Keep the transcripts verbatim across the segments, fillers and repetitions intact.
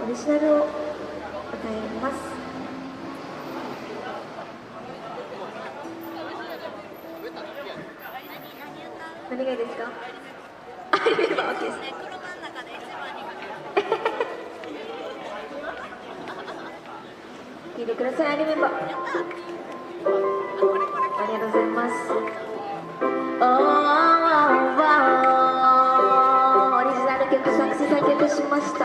オリジナルを歌います。何がいいですか？アニメバー OK です。聴いてください、アニメバー。ありがとうございます。おー、オリジナル曲作詞作曲しました。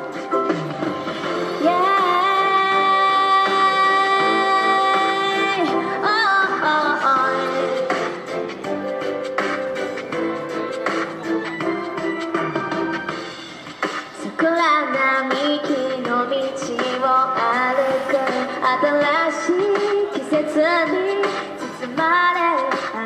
桜並木の道を歩く新しい季節に包まれる朝、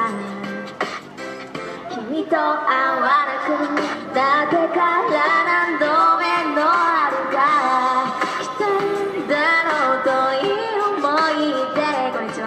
君と会わなくなってから何度目の春が来たんだろうという思いで、こんにちは。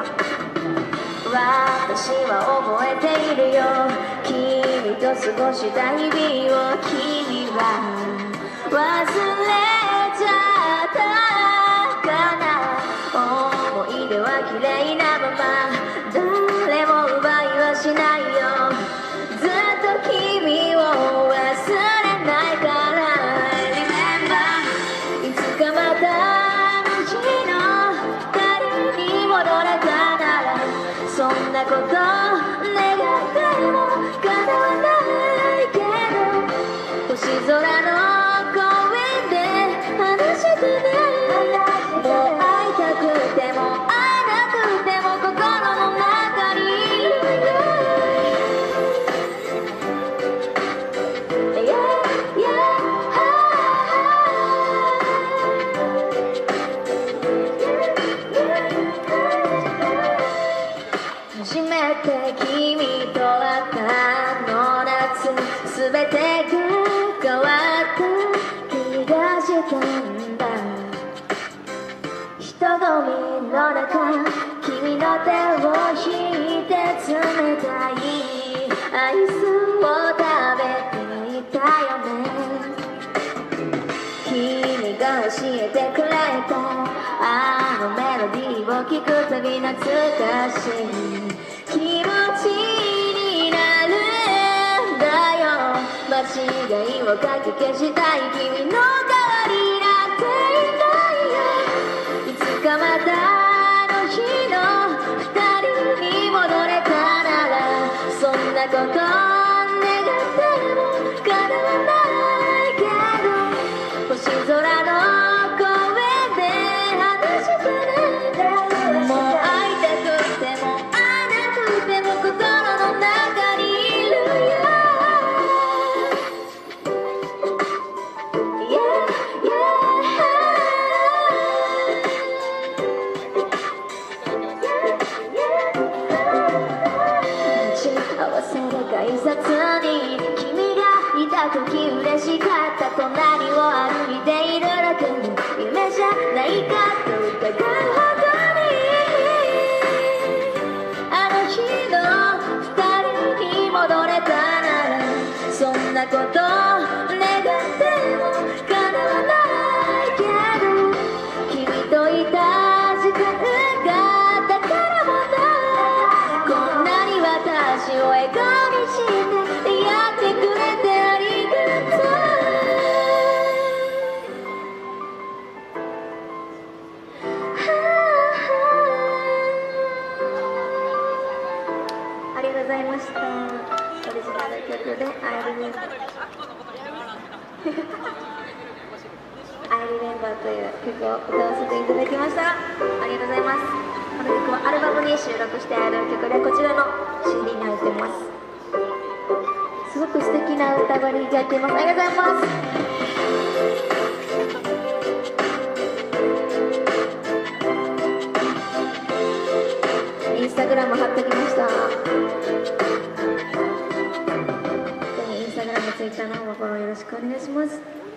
私は覚えているよ、君と過ごした日々を。君は忘れちゃったかな。思い出は綺麗なまま、誰も奪いはしないよ。ずっと君を忘れないから。 Remember いつかまたあの日の二人に戻れたなら、そんなこと願っても叶わないけど、星空の初めて君と会ったあの夏、すべてが変わった気がしたんだ。人混みの中、君の手を引いて冷たいアイスを食べていたよね。君が教えてくれたあのメロディーを聴くたび懐かしい気持ちになるんだよ。間違いをかき消したい君の代わりなんていないよ。いつかまたあの日の二人に戻れたなら、そんなこと願っても叶わないけど、星空の声で話してね。もう会いたくても会えなくても心の中にいるよ。 Yeah, yeah. 合わせる改札に君がいた時嬉しかった。隣を歩いているだけの夢じゃないかと疑うほどに、あの日の二人に戻れたなら、そんなこと願っても叶わないけど、君といた時間がだからもな、こんなに私を笑顔にしてやってくれてありがとう。ありがとうございました。オリジナル曲で「アイリメンバー」アイリメンバーという曲を歌わせていただきました。ありがとうございます。この曲はアルバムに収録してある曲で、こちらの シーディー に入っています。すごく素敵な歌声にやっています。ありがとうございます。インスタグラム貼ってきました。インスタグラム、ツイッターのフォローよろしくお願いします。